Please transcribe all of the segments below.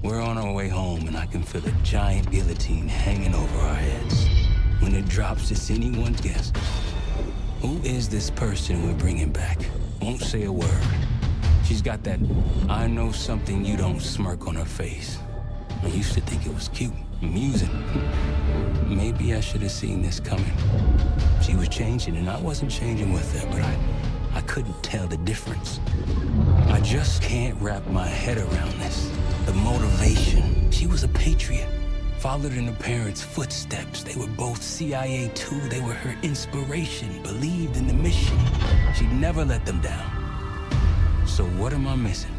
We're on our way home, and I can feel a giant guillotine hanging over our heads. When it drops, it's anyone's guess. Who is this person we're bringing back? Won't say a word. She's got that I know something you don't smirk on her face. I used to think it was cute, amusing. Maybe I should have seen this coming. She was changing, and I wasn't changing with her, but I couldn't tell the difference. I just can't wrap my head around this. The motivation. She was a patriot. Followed in her parents' footsteps. They were both CIA too. They were her inspiration. Believed in the mission. She never let them down. So what am I missing?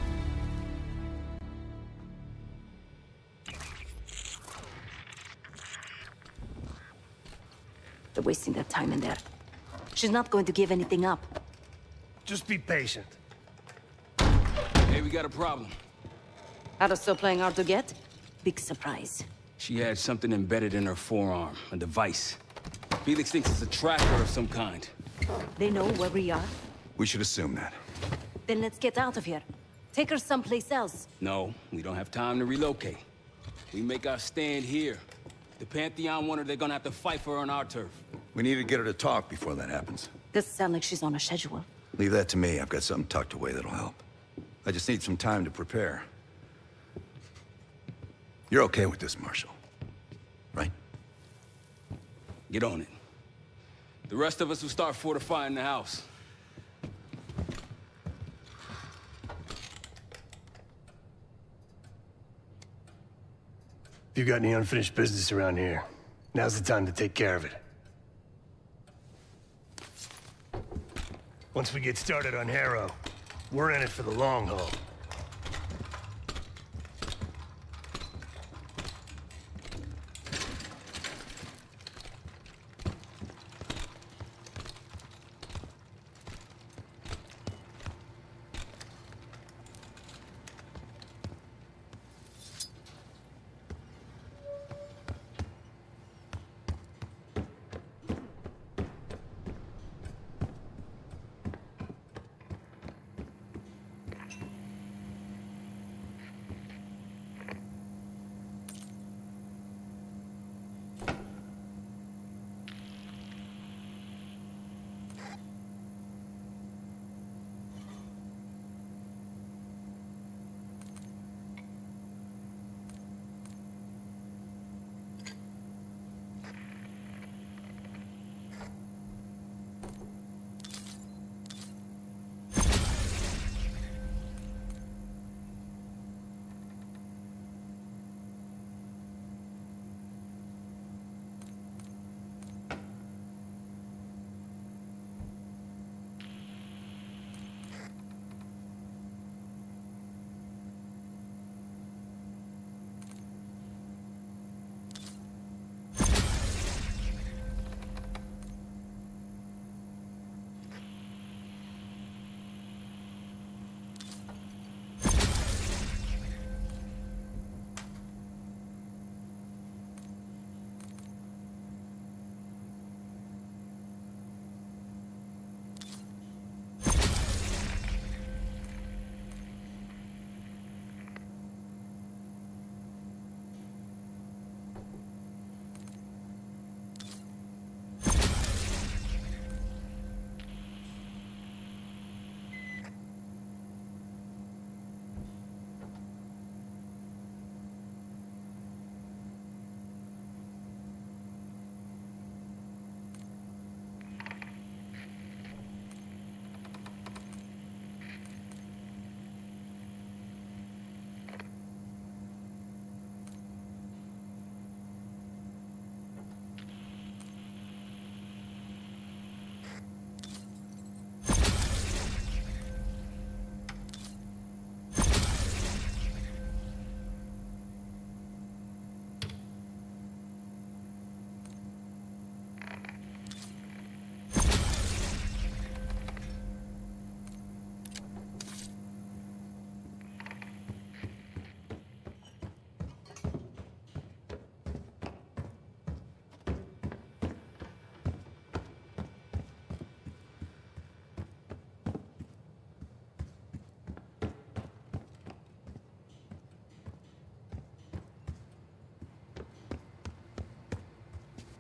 They're wasting their time in there. She's not going to give anything up. Just be patient. Hey, we got a problem. Ada's still playing hard to get? Big surprise. She had something embedded in her forearm, a device. Felix thinks it's a tracker of some kind. They know where we are? We should assume that. Then let's get out of here. Take her someplace else. No, we don't have time to relocate. We make our stand here. The Pantheon want her, they're gonna have to fight for her on our turf. We need to get her to talk before that happens. Doesn't sound like she's on a schedule. Leave that to me. I've got something tucked away that'll help. I just need some time to prepare. You're okay with this, Marshal, right? Get on it. The rest of us will start fortifying the house. If you got any unfinished business around here, now's the time to take care of it. Once we get started on Harrow, we're in it for the long haul.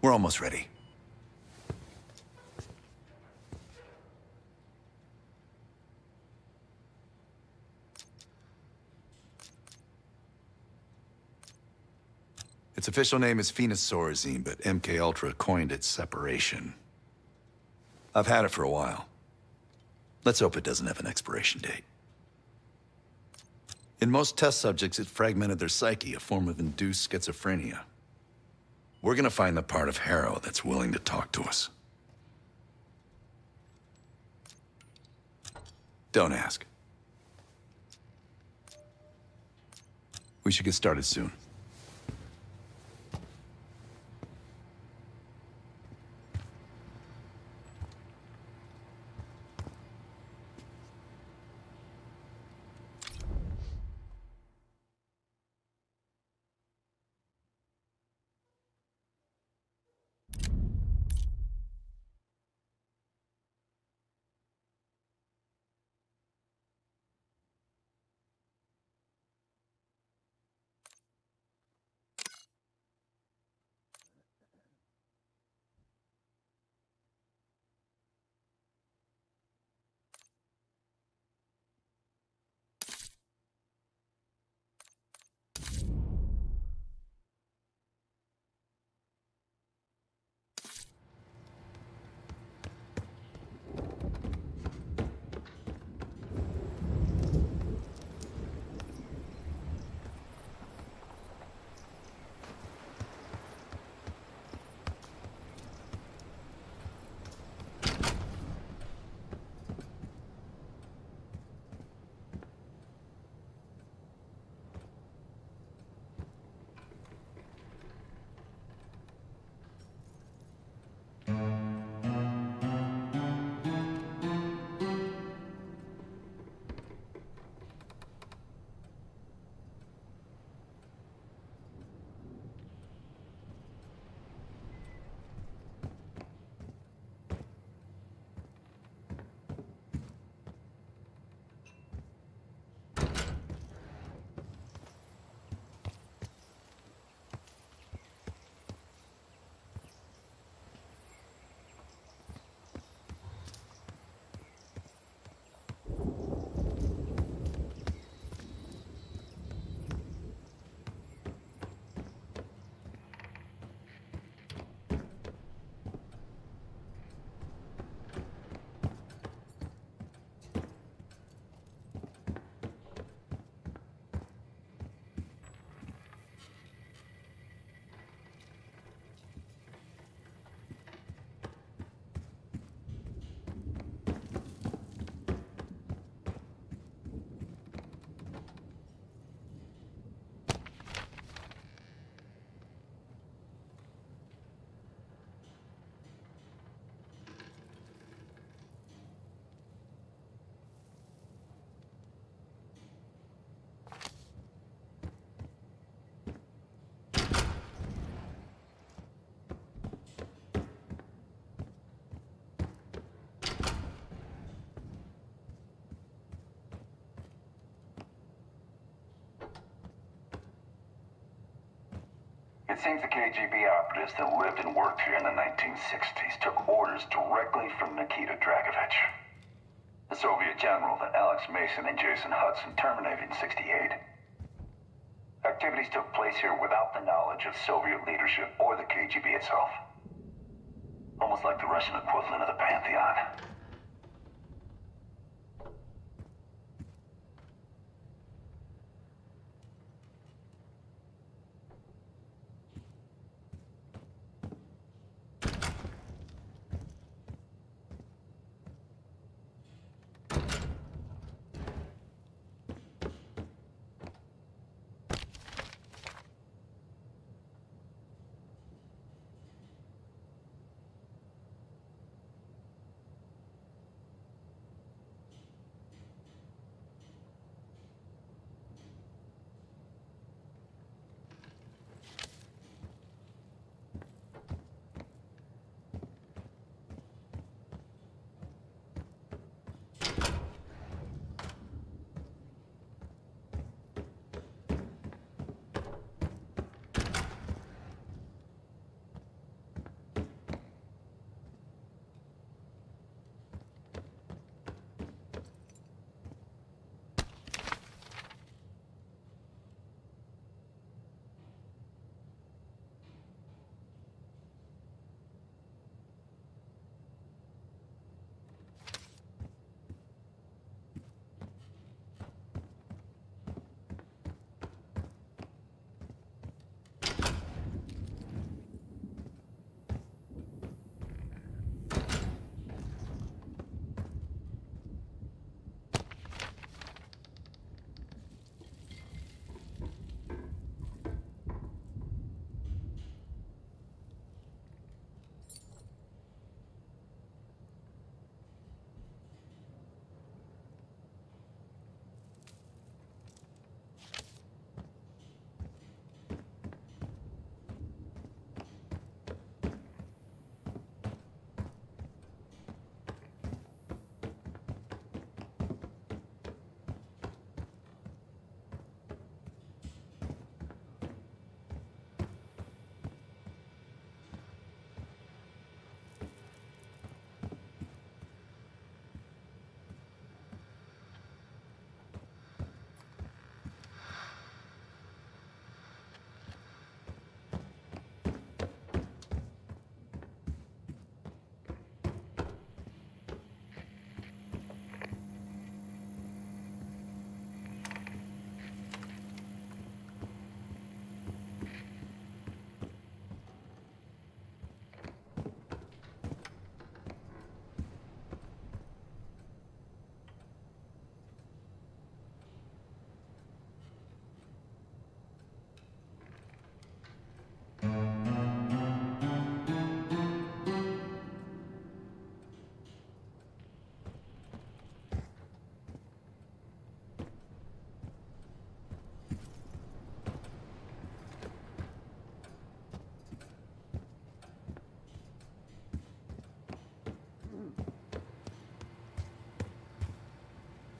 We're almost ready. Its official name is Phoenosaurazine, but MK Ultra coined it Separation. I've had it for a while. Let's hope it doesn't have an expiration date. In most test subjects, it fragmented their psyche, a form of induced schizophrenia. We're gonna find the part of Harrow that's willing to talk to us. Don't ask. We should get started soon. It seems the KGB operatives that lived and worked here in the 1960s took orders directly from Nikita Dragovich, the Soviet general that Alex Mason and Jason Hudson terminated in '68. Activities took place here without the knowledge of Soviet leadership or the KGB itself. Almost like the Russian equivalent of the Pantheon.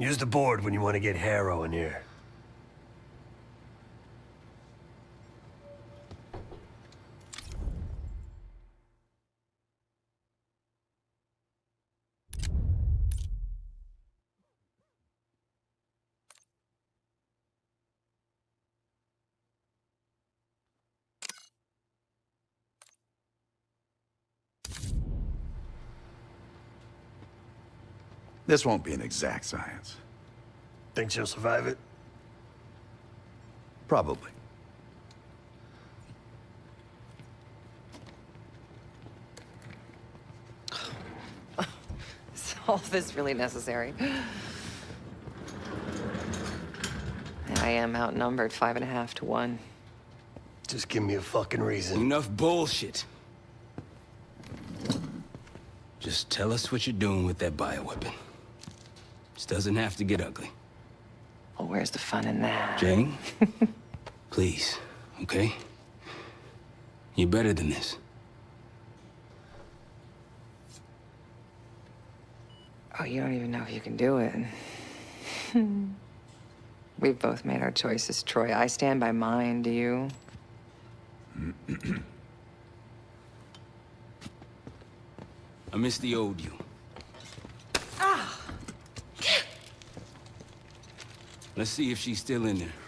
Use the board when you want to get Harrow in here. This won't be an exact science. Think she'll survive it? Probably. Is all this really necessary? I am outnumbered 5.5 to 1. Just give me a fucking reason. Enough bullshit. Just tell us what you're doing with that bioweapon. This doesn't have to get ugly. Well, where's the fun in that? Jane, please, okay? You're better than this. Oh, you don't even know if you can do it. We've both made our choices, Troy. I stand by mine, do you? I miss the old you. Let's see if she's still in there.